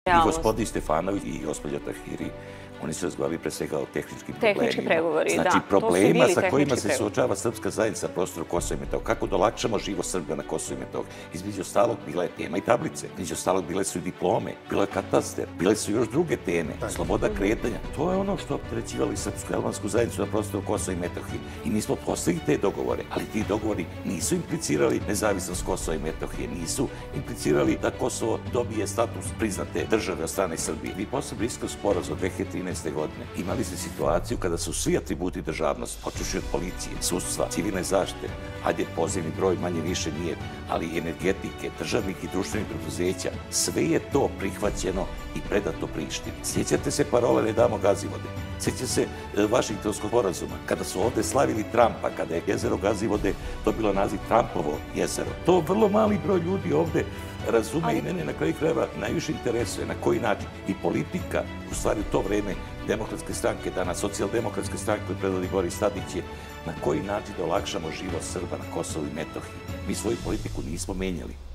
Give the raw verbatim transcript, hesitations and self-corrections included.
I gospodin Stefanović i gospođa Tahiri, oni su razgovarali pre svega o tehničkim problemima. Tehnički pregovori, da. Znači, problema sa kojima se suočava srpska zajednica na prostoru Kosova i Metohije. Kako da olakšamo život Srba na Kosovu i Metohiji. Između ostalog, bila je tema i tablice. Između ostalog, bile su i diplome, bilo je katastar, bile su još druge teme, sloboda kretanja. To je ono što opterećivali srpsku i albansku zajednicu na prostoru Kosova i Metohije. I mi smo postigli te dogovore, ali ti dogovori nisu implicirali nezavisnost Kosova i Metohije, nisu implicirali da Kosovo dobije status priznate države od strane Srbije. Vi posle Briselskog sporazuma dve hiljade trinaeste. godine imali ste situaciju kada su svi atributi državnosti, počeši od policije, sudstva, civilne zaštite, hajde pozivni broj manje više nije, ali i energetike, državnih i društvenih preduzeća, sve je to prihvaćeno i predato Prištini. Sjećate se parole "Ne damo Gazivode"? Sjećate se Vašingtonskog sporazuma, kada su ovde slavili Trumpa, kada je jezero Gazivode dobilo naziv Trumpovo jezero. To vrlo mali broj ljudi ovde razume i mene na kraju krajeva najviše interesuje na koji način i politika, u stvari u to vreme Demokratske stranke, danas Socijaldemokratske stranke koju predvodi Boris Tadić, je na koji način da olakšamo život Srba na Kosovu i Metohiji. Mi svoju politiku nismo menjali.